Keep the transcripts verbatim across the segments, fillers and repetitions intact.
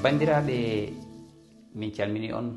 bandiraɓe min calmini on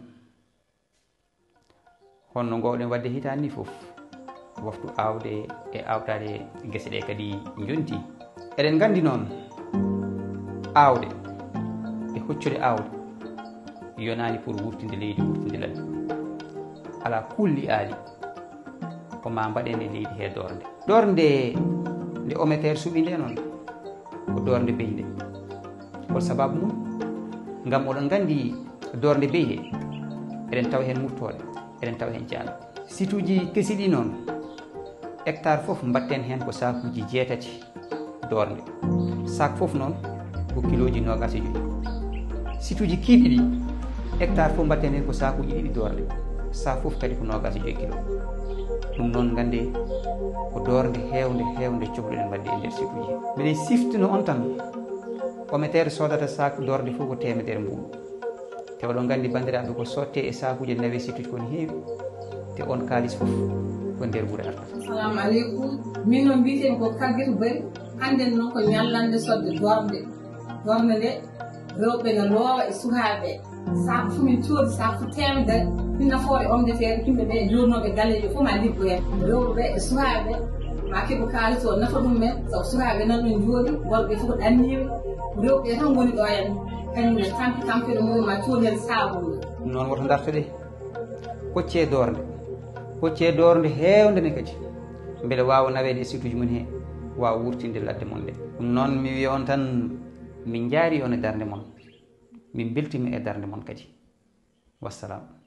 honno gowɗen wadde hitande ni foof waftu awde e awtade guese ɗe kadi jonti eɗen gandi noon awde e hoccude awde yonani pour wurtinde leydi wurtinde ladde ala kulli aali ko ma mbaɗen e leydi he dorde dorde nde ometere suuɓi nde noon ko dorde beyde hol sababu mum ngam oɗon gandi dorde beye eɗen tawa hen murtode eɗen tawa hen jaalo situji kesiɗi noon hectare foof mbatten hen ko sakuji jeetati dorde sac foof noon ko kiloji nogas e joyi situji kiiɗi ɗi hectare foof mbatten hen ko sakuji ɗiɗi dorde sac foof kadi ko nogas e joyi kilo ɗum noon gande ko dorde hewde hewde cohluɗen wadde e nder situji mbiɗen siftino on tan ometere sodata sac dorde fof ko temedere mbuɗu te oɗon gandi bandiraɓe ko sotte e sakuji nawe situji koni heewi te on kalis foof ko nder wuuro arta. Assalamu aleykum, min noon mbiyetemi ko Kagguito Bari. Hande noon ko ñallande sodde dorde dorde nde rewɓe no loowa e sukaɓe sac fo min coodi sac fo temedere min nafoore omde feere yimɓe ɓe jurnoɓe galleji fof ma liggo hen rewɓe e sukaɓe ma keɓo kalis o nafa ɗum men sabu sukaɓe nan ɗon jooɗi worɓe fof ɗanniɓe rewɓe tan goni ɗo hen kañumne tampi tampere mumen ma coodel saabude noon woto dartoɗe hocce dorde hocce dorde hewde ne kadi beele wawa nawede e situji mum he wawa wurtinde ladde mon nde ɗum noon mi wiya on tan min jaari on e darde mon min beltimi e darde mon kadi wassalam.